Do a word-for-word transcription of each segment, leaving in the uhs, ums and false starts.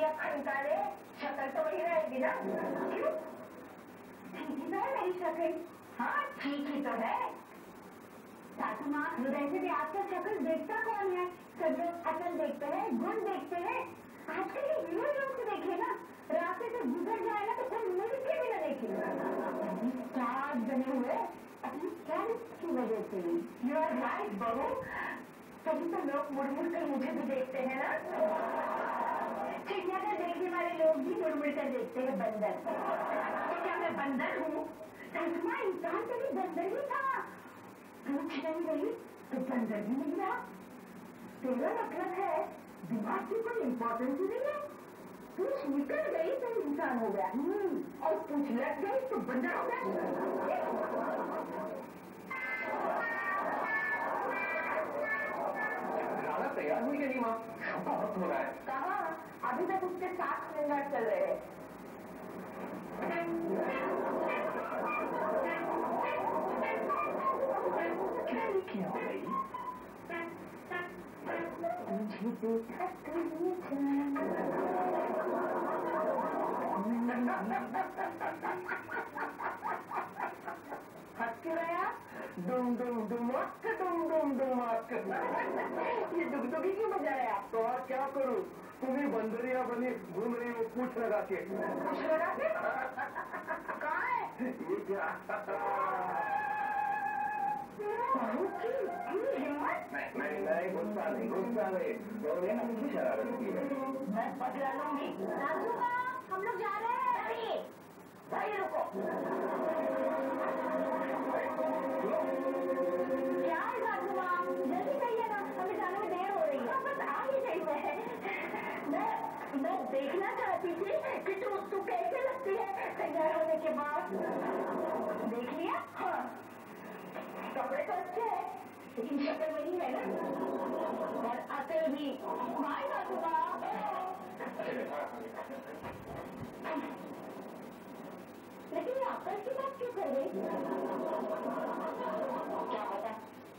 अखंड काले, शक्ल तो वही रहेगी ना? क्यों? ठीक ही तो है मेरी शक्ल। हाँ ठीक ही तो है। सासू माँ, वैसे भी आजकल शक्ल देखता कौन है? सब लोग अकल देखते हैं, गुण देखते हैं। आजकल ये हीरो लोग से देखे ना, रास्ते से गुजर जाए ना तो कोई मुड़ के भी न देखे। स्टार बने हुए अपनी कैरेक्टर की वजह से। यू आर राइट बहू, तभी तो लोग मुड़ मुड़ कर मुझे भी देखते हैं ना। चिड़ियाघर देखने वाले लोग भी मुड़ मुड़ कर देखते हैं बंदर। तो क्या मैं बंदर हूँ? सासुमा, इंसान तो भी बंदर ही था। पूछ नहीं रही तो बंदर भी नहीं रहा। तेरा मतलब है दिमाग की कोई इम्पोर्टेंस ही नहीं है। पूछ निकल गई तो इंसान हो गया, और पूछ लग गई तो बंदर हो गया। तैयार हुई नहीं माँ, बहुत हो रहा है। कहाँ? अभी तक उसके साथ मिनट चल रहे हैं। क्या क्या हो गई? मुझे देखा हंस क्यों रहा? डुम डुम डुमक डुम डुम डुमक। ये दुगदुगी क्यों बजा रहे आप? तो और क्या करूँ? तुम्हें बंदरिया बनी घूम रही हो पूछ लगा के। पूछ लगा के? कहाँ है? ये क्या? नहीं नहीं गुस्सा नहीं गुस्सा नहीं, लोग ना मुझे शरारत की है। मैं पकड़ा लूंगी। सासू माँ, हम लोग जा रहे हैं। अरे भाई रुको। क्या है सासू माँ, जल्दी कहिए ना, हमें जाने में देर हो रही है। बस आ ही गई मैं। मैं मैं देखना चाहती थी कि तू तू कैसे लगती है तैयार होने के बाद। देख लिया? हाँ, कपड़े तो अच्छे हैं लेकिन शक्ल वही है ना, और अकल भी। माय सासू माँ, लेकिन ये अकल की बात क्यों कर रही? क्या पता?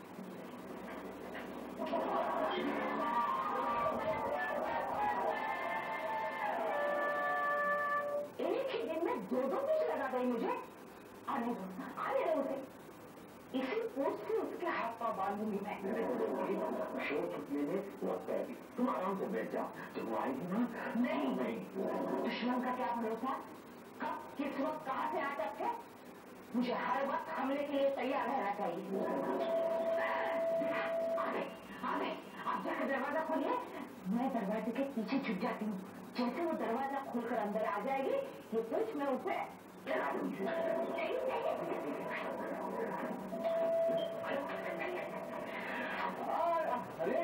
एक ही दिन में दो दो पीस लगा गई मुझे। आने दो, आने दो उसे। इसी पोस्ट से उसके हाथ पाँव बांधूंगी मैं। शो छुटने में वक्त आएगी, तुम आराम से बैठ जाओ, जब वो आएगी ना। नहीं नहीं, दुश्मन का क्या भरोसा? कब किस वक्त कहाँ से आ सकते? मुझे हर वक्त हमले के लिए तैयार रहना चाहिए। आगे आगे, आप जाकर दरवाजा खोलिए, मैं दरवाजे के पीछे छुप जाती हूँ। जैसे वो दरवाजा खोलकर अंदर आ जाएगी, ये कुछ मैं उसे चला दूंगी। अरे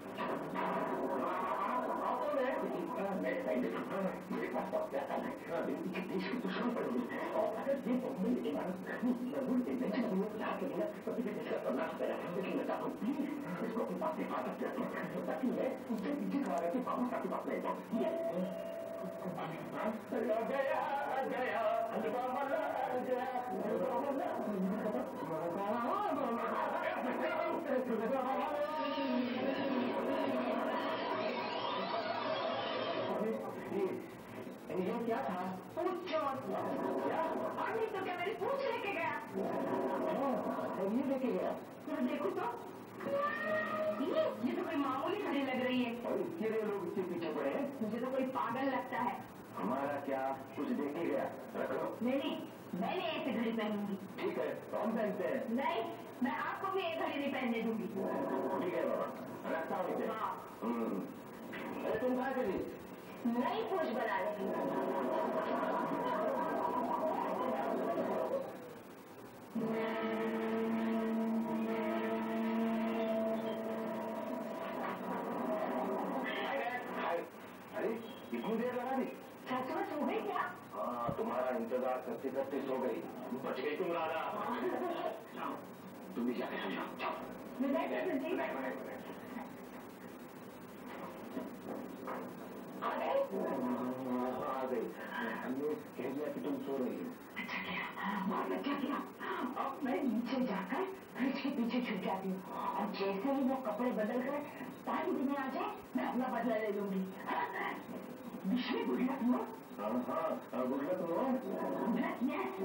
मेरे पास तो क्या करना है? देश की दुश्मन पड़ेगी, और अगर ये बहुमूल्य इमारत जरूर इन्वेंशन के लिए तो इसका करना पड़ेगा। लेकिन मैं चाहता हूँ प्लीज इसको अपने पास दिखा सकते हैं, ताकि मैं उससे पीछे खड़ा रहकर वापस आपके पास ले जाऊँ। गया गया ये क्या था? पूछ चोर। क्या? और नहीं तो क्या मेरी पूछ लेके गया? ये लेके गया? मैं देखूं तो ये ये तो कोई मामूली घड़ी लग रही है। कितने लोग इसके पीछे पड़े हैं? मुझे तो कोई पागल लगता है। हमारा क्या कुछ देखे गया? रख लो। नहीं नहीं, मैंने ऐसी घड़ी पहनूंगी। ठीक है, तो हम पहनते हैं। नहीं, मैं आपको भी एक घड़ी नहीं पहनने दूंगी। ठीक है बाबा, रखता हूँ इसे। हाँ। अरे तुम कहाँ चली? नई पूछ बना ले। अरे इतनी देर लगा दी? सच में सो गई क्या? हाँ, तुम्हारा इंतजार करते करते सो गई। बच गई तुम राधा। तुम भी जाके सो जाओ। मैं आ गई? आ गई। हमने कह दिया कि तुम सो रही हो। अच्छा किया, बहुत अच्छा किया। अब मैं नीचे जाकर फ्रिज के पीछे छुप जाती हूँ, और जैसे ही वो कपड़े बदल कर टाइम देने आ जाए, मैं अपना बदला ले लूंगी। Wish me good luck no. हाँ हाँ good luck no. Good luck yes.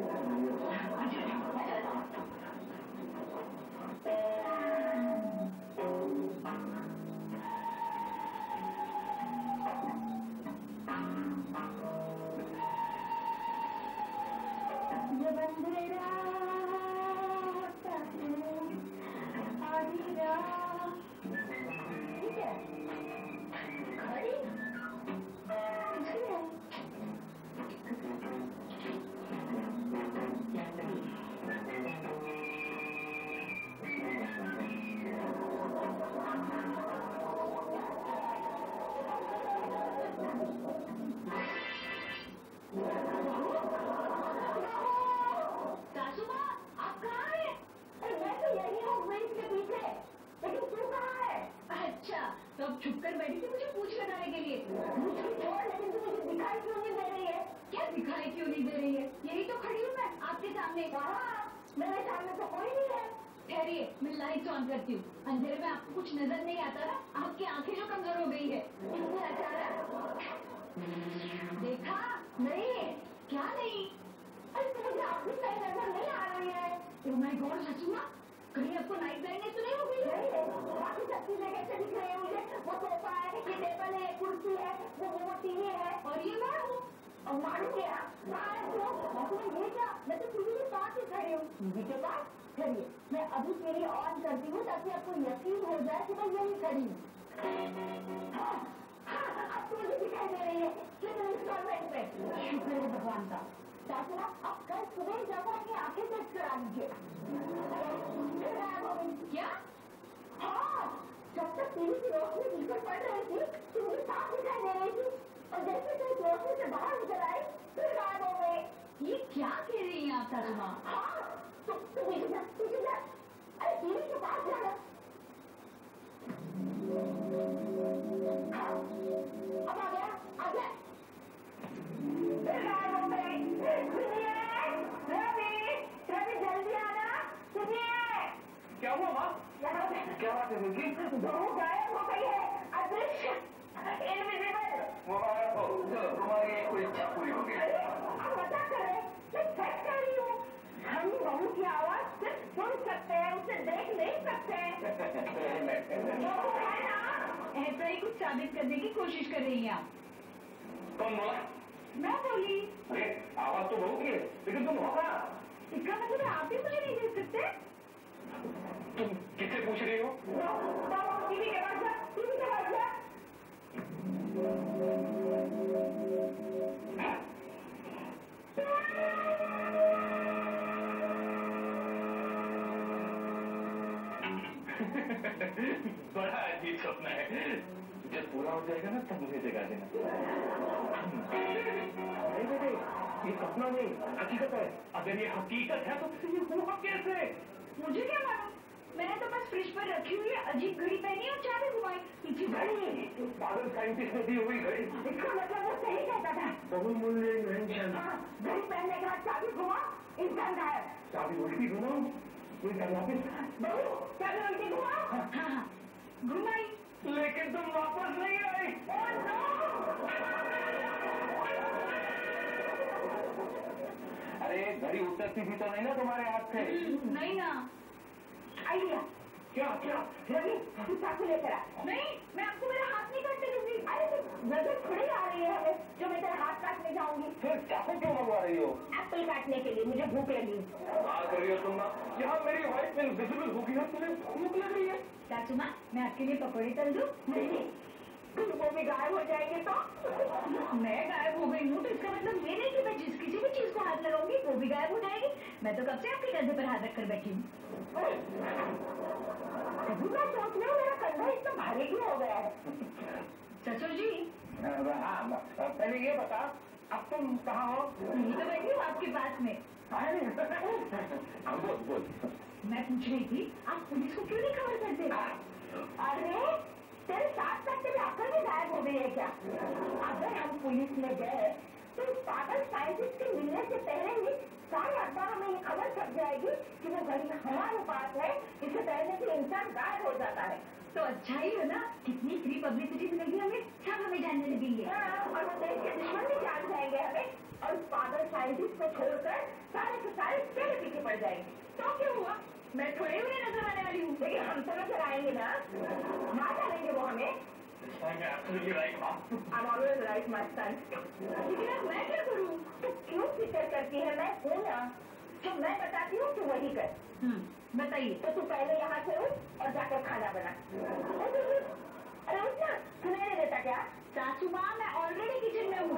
ये बंदरेरा होता है आधी रात. ठीक है खड़ी कुछ नहीं. सासू माँ आप कहाँ हैं? अरे मैं तो यही हूँ विंड के पीछे. लेकिन तू कहाँ है? अच्छा तो अब छुप कर बैठी थी मुझे पूछ लगाने के लिए. मुझे छोड़, लेकिन तू मुझे दिखाई क्यों नहीं दे रही है? क्या दिखाई क्यों नहीं दे रही है? यही तो खड़ी हूँ मैं आपके सामने. कहाँ? मेरे सामने तो कोई नहीं है. ठहरिए मैं लाइट ऑन करती हूँ. अंधेरे में आपको कुछ नजर नहीं आता ना? आपकी आंखें जो कमजोर हो गई है. इतने अचानक देखा नहीं. क्या नहीं? अरे तो मुझे आपकी सही नजर नहीं आ रही है. ओ माय गॉड ससुमा कहीं आपको नाइट ब्लाइंडनेस तो नहीं हो गई है? नहीं, बाकी सब चीजें कैसे दिख रही है मुझे? वो सोफा है, ये टेबल है, कुर्सी है, वो वो टीवी है. और ये मैं हूँ. और मालूम क्या? कहाँ है तू? और तुम्हें ये क्या? मैं तो टीवी के पास ही खड़ी हूँ. टीवी के पास? खड़िए. मैं अभी टीवी ऑन करती हूँ ताकि आपको यकीन हो जाए कि मैं यही खड़ी हूँ. हाँ, हाँ, अब तो मुझे दिखाई दे रही है. लेकिन इंस्टॉलमेंट में. शुक्र है भगवान का. सासुमा, अब कल सुबह ही जाकर अपनी आंखें टेस्ट करा लीजिए. फिर गायब हो गई. क्या? हाँ, जब तक टीवी की रोशनी बिल्कुल पड़ रही थी तो मुझे साफ दिखाई दे रही थी. और जैसे कि उस रोशनी से बाहर निकल आई फिर गायब हो गए. ये क्या कह रही हैं आप सासुमा? हाँ, तो तू पीछे जा, पीछे जा. अरे टीवी के पास जाना. हाँ, अब आ गया, आ गया. फिर गायब हो गए. सुनिए, रवि, रवि जल्दी आना. सुनिए. क्या हुआ माँ? यहाँ पे क्या बात है मुझे? बहू गायब हो गई है. अदृश्य, इनविजिबल. मुबारक हो, तुम्हारी एक कोई इच्छा पूरी हो गई. अरे आप मजाक कर रहे हैं? मैं सच कह रही हूँ. हम बहू की आवाज सिर्फ सुन सकते हैं, उसे देख नहीं सकते. बहू है ना? ऐसा ही कुछ साबित करने की कोशिश कर रही हैं आप. कौन बोला? मैं बोली. अरे आवाज तो बहुत है, लेकिन तुम हो कहाँ? इसका मतलब आप भी मुझे नहीं देख सकते? तुम किससे पूछ रही हो? बहू टीवी के पास जा, टीवी के पास जा. बड़ा अजीब सपना है. जब पूरा हो जाएगा ना तब मुझे जगा देना. नहीं बेटे, ये सपना नहीं, हकीकत है. अगर ये हकीकत है तो फिर ये हुआ कैसे? मुझे क्या मालूम? मैंने तो बस फ्रिज पर रखी हुई अजीब घड़ी पहनी और चाबी घुमाई. पीछे घड़ी. पागल साइंटिस्ट ने दी हुई घड़ी. इसका मतलब वो सही कहता था. बहुमूल्य इन्वेंशन. हाँ, घड़ी पहनने के बाद चाबी घुमा, इंसान गायब. चाबी उल्टी घुमाओ, कोई घर वापिस. बहू, चाबी उल्टी घुमा. हाँ हाँ घुमाई. लेकिन तुम वापस नहीं आई. अरे घड़ी उतरती भी तो नहीं ना तुम्हारे हाथ से. नहीं ना. आइडिया. क्या क्या? रवि, तू चाकू लेकर आ. नहीं मैं आपको मेरा हाथ नहीं काटने दूंगी. अरे तो नजर थोड़ी आ रही है हमें जो मैं तेरा हाथ काटने जाऊंगी. फिर चाकू क्यों मंगवा रही हो? एप्पल काटने के लिए. मुझे भूख लगी. आ कर रही हो तुम ना. यहाँ मेरी वाइफ इनविजिबल होगी और तुम्हें भूख लग रही है. सासू माँ मैं आपके लिए पकौड़े तल दूं? नहीं, तुम वो भी गायब हो जाएंगे तो. मैं गायब हो गई हूँ तो इसका मतलब ये नहीं कि मैं जिस किसी भी चीज को हाथ लगाऊंगी वो भी गायब हो जाएगी. मैं तो कब से आपके कंधे पर हाथ रखकर बैठी हूँ. अभी मैं सोच रही हूँ मेरा कंधा इतना भारी क्यों हो गया है. ससुर जी हाँ, पहले ये बता, अब तुम कहाँ हो? यही तो बैठी हूँ आपके पास में. हाँ, बोल बोल. मैं पूछ रही थी आप पुलिस को क्यों नहीं खबर करते? अरे तेरे साथ साथ तेरी अकल भी गायब हो गई है क्या? अगर हम पुलिस में गए तो इस पागल साइंटिस्ट के मिलने से पहले ही सारे अखबारों में ये खबर छप जाएगी कि वो घड़ी हमारे पास है. इससे पहले कि इंसान गायब हो जाता है. तो अच्छा ही है ना. कितनी फ्री पब्लिसिटी मिलेगी हमें, सब हमें जानने लगेंगे. हाँ, और वो देश साइंटिस्ट को छोड़कर सारे के सारे तेरे पीछे पड़ जाएंगे। तो क्या हुआ, मैं थोड़े हुए नजर आने वाली हूँ। लेकिन हम तो नजर आएंगे ना, ना डालेंगे वो हमें। Absolutely right, Mom. I'm always right, my son. लेकिन अब मैं क्या करूँ? तो क्यों फिक्र करती है? मैं हूँ ना, जो मैं बताती हूँ तू वही कर। हम्म बताइए। तो तू पहले यहाँ से उठ और जाकर खाना बना। अरे उठ ना, सुनाई नहीं देता क्या? सासू माँ, मैं ऑलरेडी किचन में हूँ।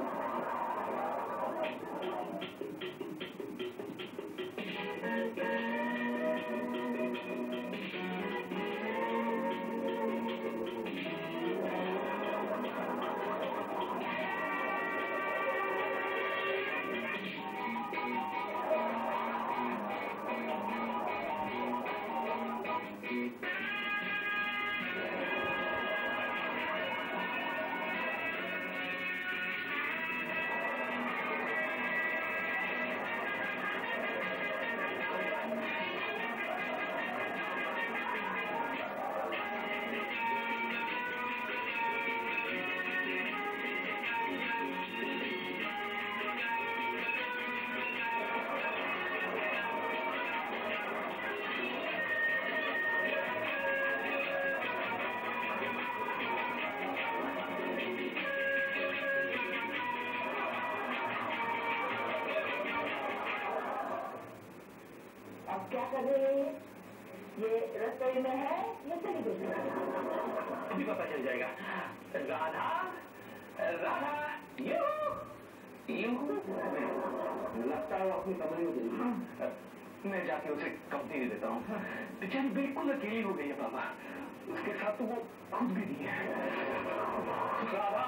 क्या कर रही है? ये रसोई में है या चली गई? अभी पता चल जाएगा। Radha, Radha, you, you. लगता है वो अपनी कमरे में गई। मैं जाके उसे कंपनी दे देता हूँ। बेचारी बिल्कुल अकेली हो गई है पापा। उसके साथ तो वो खुद भी नहीं है। राधा।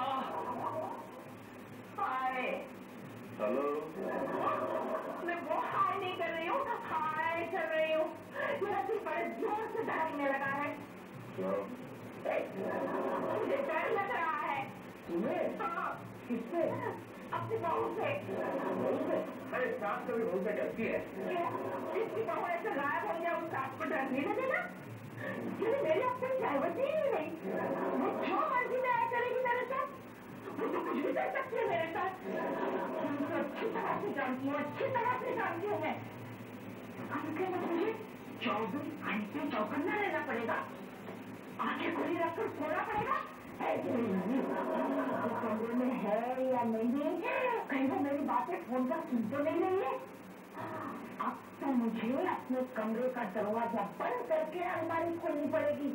हाय। हेलो। मैं वो हाय नहीं कर रही हूँ, हाय कर रही हूँ। मेरा सिर बड़े जोर से धड़कने लगा है। मुझे डर लग रहा है। तुम्हें? हाँ। किससे? अपनी बहू से। बहू से? अरे सास कभी बहू से डरती है। क्यों? इसकी बहू ऐसे गायब हो गया, उस सास को डर नहीं लगेगा? क्योंकि मेरी अपनी प्राइवेसी ही नहीं। वो जो मर्जी में आया करेगी मेरे साथ, वो तो कुछ भी कर सकती है मेरे साथ। मैं अच्छी तरह से जानती हूँ, अच्छी तरह से जानती हूँ मैं। इसके बाद मुझे चौबीस घंटे चौकन्ना रहना पड़ेगा, आंखें खुली रखकर सोना पड़ेगा। कमरे में है या नहीं, कहीं वो मेरी बातें फोन पर सुन तो नहीं रही है। अब तो मुझे अपने कमरे का दरवाजा बंद करके अलमारी खोलनी पड़ेगी।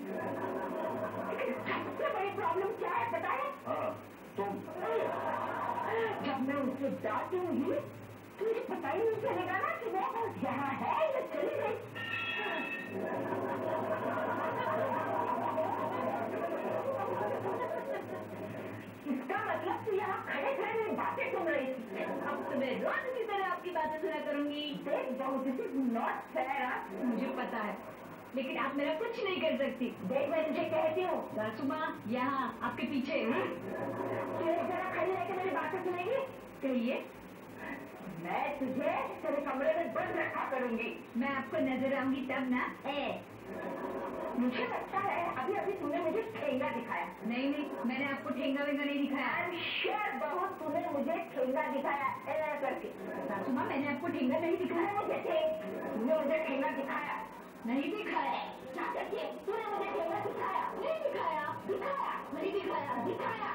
सबसे बड़ी प्रॉब्लम क्या है बताए? हाँ, तुम। जब मैं उसे डांटूंगी तो मुझे पता ही नहीं चलेगा ना कि वो यहाँ है या चली गई। इसका मतलब तू यहाँ खड़े खड़े मेरी बातें सुन रही थी। अब तो मैं रोज की तरह आपकी बातें सुना करूंगी। देख बहू, दिस इज नॉट फेयर। मुझे पता है, लेकिन आप मेरा कुछ नहीं कर सकती। देख मैं तुझे कहती हूँ, सासू माँ यहाँ आपके पीछे। तू एक जगह खड़ी रह के मेरी बातें सुनेगी? कहिए। मैं तुझे तेरे कमरे में बंद रखा करूंगी। मैं आपको नजर आऊंगी तब ना। ए, मुझे लगता है अभी अभी तूने मुझे ठेंगा दिखाया। नहीं नहीं, मैंने आपको ठेंगा वेंगा नहीं दिखाया। आई एम श्योर बहू तूने मुझे ठेंगा दिखाया ऐसा करके। सासू माँ, मैंने आपको ठेंगा नहीं दिखाया। मुझे तूने मुझे ठेंगा दिखाया नहीं दिखाया। क्या कहती है? तूने मुझे ठेंगा दिखाया नहीं दिखाया। दिखाया नहीं दिखाया। दिखाया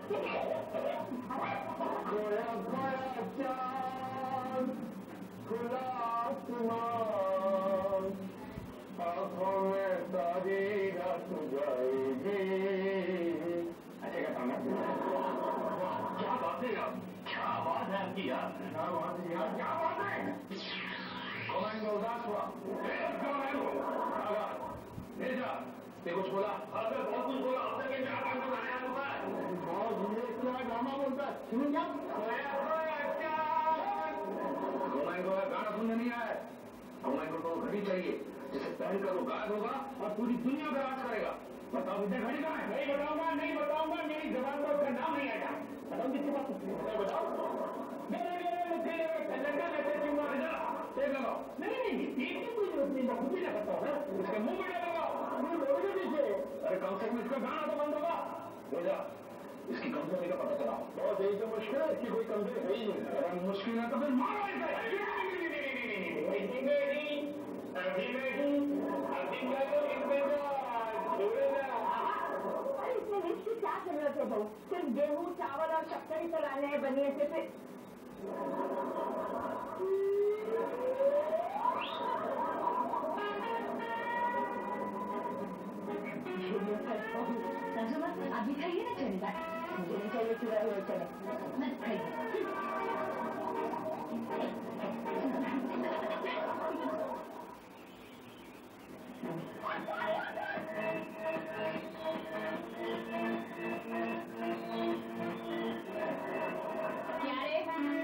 खोया खोया चाँद, खुला आसमान, आँखों में सारी रात जाएगी। अच्छे का काम है। क्या बात है यार, क्या बात है आपकी यार, क्या बात है यार, क्या बात है। कमांडो उदास हुआ। कमांडो आगा ले जा। ते कुछ बोला? आपने बहुत कुछ बोला। आपने क्या क्या काम कराया होगा? बहुत ये क्या ड्रामा बोलता है? सुन जा। खोया खोया चाँद। कमांडो गाना सुनने नहीं आया। कमांडो को घड़ी चाहिए, जिसे पहनकर वो गायब होगा और पूरी दुनिया में राज करेगा। बताओ इधर घड़ी कहाँ है? नहीं बताऊंगा, नहीं बताऊंगा, मेरी जबान पर उसका नाम नहीं आएगा। बताओ किसी बात बताओ। नहीं नहीं नहीं, लड़का लेते क्यों मार जा? देख लो। नहीं नहीं, एक की कोई जरूरत नहीं, मैं खुद ही ना करता हूँ। उसके मुंह में डालूंगा। मुझे बोलोगे पीछे। अरे कम से कम इसका गाना तो बंद होगा। हो जा। इसकी कमजोरी का पता चला। बहुत यही तो मुश्किल है, इसकी कोई कमजोरी है ही नहीं। अगर मुश्किल है तो फिर मारो इसे। अभी नहीं, अभी नहीं, अभी क्या इसमें मिर्च की क्या जरूरत है बहू? सिर्फ गेहूँ, चावल और शक्कर ही तो लाने हैं बनिए से। फिर अभी खाइए ना चलेगा। मुझे चाहिए चुरा हुए चले मत खाइए। क्या रे?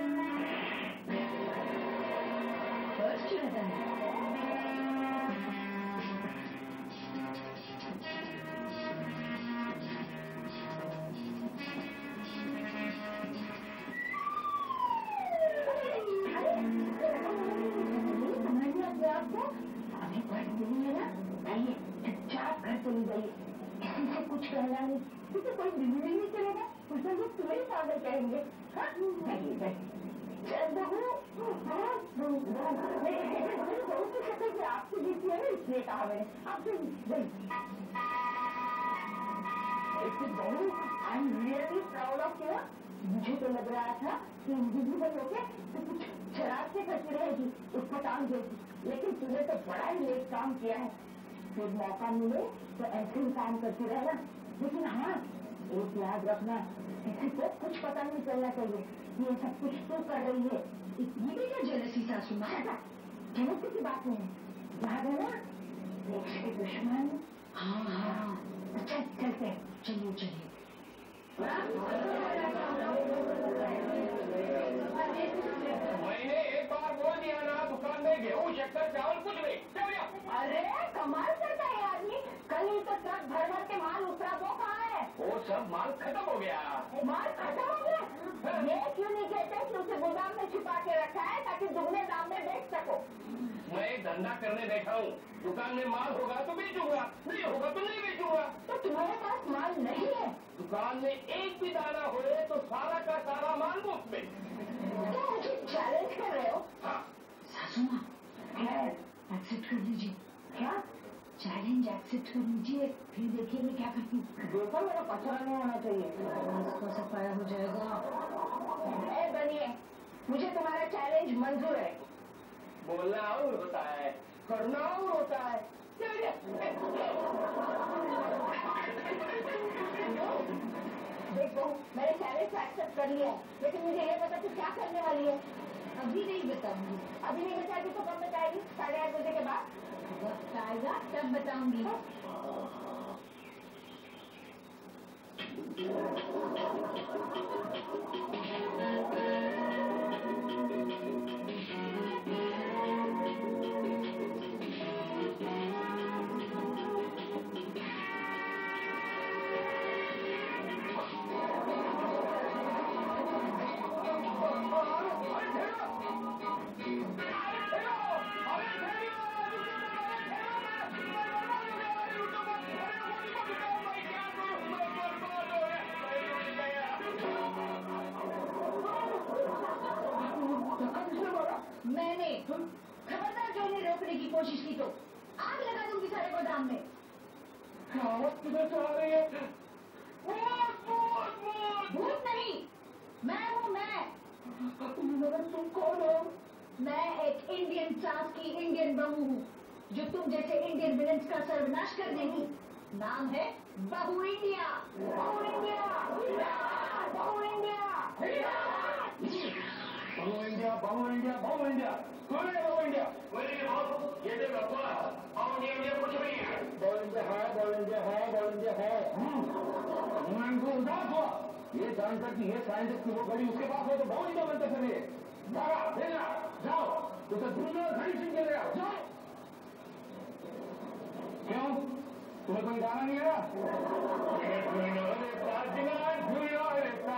पर्स चुराता है। चली गई, किसी से कुछ कहना नहीं, किसी कोई दिल्ली नहीं चलेगा, उसे लोग तुम्हें ही पागल कहेंगे। हाँ, नहीं नहीं, बहुत की शक्ल से आपसे जीती है ना, इसलिए कहा मैंने आपसे गई। बहू, I am really proud of you. मुझे तो लग रहा था कि इनविजिबल होके तो कुछ शराब से करती रहेगी, उसको टांग देगी, लेकिन तूने तो बड़ा ही लेट काम किया है। फिर मौका मिले तो ऐसे ही काम करती रहना, लेकिन हाँ एक याद रखना, किसी को कुछ पता नहीं चलना चाहिए ये सब कुछ तो कर रही है। इतनी भी क्या जेलसी सासू माँ? जेलसी की बात नहीं, याद है ना देश के दुश्मन। हाँ हाँ, अच्छा चलते हैं, चलिए चलिए। मैंने एक बार बोल दिया ना, दुकान में गेहूँ, शक्कर, चावल कुछ नहीं। अरे कमाल करता है आदमी, कल ही तो ट्रक भर भर के माल उतरा, वो कहाँ है? वो सब माल खत्म हो गया। माल खत्म हो गया? ये क्यों नहीं कहते कि उसे गोदाम में छुपा के रखा है ताकि दुगने दाम में बेच सको? मैं धंधा करने बैठा हूँ, दुकान में माल होगा तो बेचूंगा, नहीं होगा तो नहीं बेचूंगा। तो तुम्हारे पास माल नहीं है? दुकान में एक भी दाना होए तो सारा का सारा माल मुफ्त में। क्या मुझे चैलेंज कर रहे हो? हाँ। सासू माँ एक्सेप्ट कर लीजिए। क्या चैलेंज एक्सेप्ट कर लीजिए, फिर देखिए मैं क्या करती हूँ। देखो मेरा पछड़ा नहीं होना चाहिए, इसको सफाया हो जाएगा। ए बनिए, मुझे तुम्हारा चैलेंज मंजूर है। बोलना और होता है, करना और होता है। देखो मैंने चैलेंज एक्सेप्ट कर लिया है, लेकिन मुझे ये पता तू क्या करने वाली है। अभी नहीं बताऊंगी। अभी नहीं बताएगी तो कब बताएगी? साढ़े आठ बजे के बाद वक्त आएगा तब बताऊंगी। मैंने खबरदार जो इन्हें रोकने की कोशिश की तो आग लगा दूंगी सारे गोदाम में। किधर से आ रही है? भूत नहीं, मैं हूँ मैं। मगर तुम कौन हो? मैं एक इंडियन सास की इंडियन बहू हूँ जो तुम जैसे इंडियन विलेंस का सर्वनाश कर देगी। नाम है बहू इंडिया। बहू इंडिया, बहू इंडिया, बहु इंडिया, बहु इंडिया, बहु इंडिया, कौन है बहु इंडिया? ये तो बकवास, बहु इंडिया इंडिया कुछ नहीं है। बहु इंडिया है, बहु इंडिया है, बहु इंडिया है। उनको उदास हुआ, ये जानकर कि ये साइंटिस्ट की वो घड़ी उसके पास हो तो बहु इंडिया बनते चले। जाओ, भेजना, जाओ, उसे दूसरा घड़ी छीन के ले आओ, जाओ। क्यों? तुम्हें कोई गाना नहीं आया?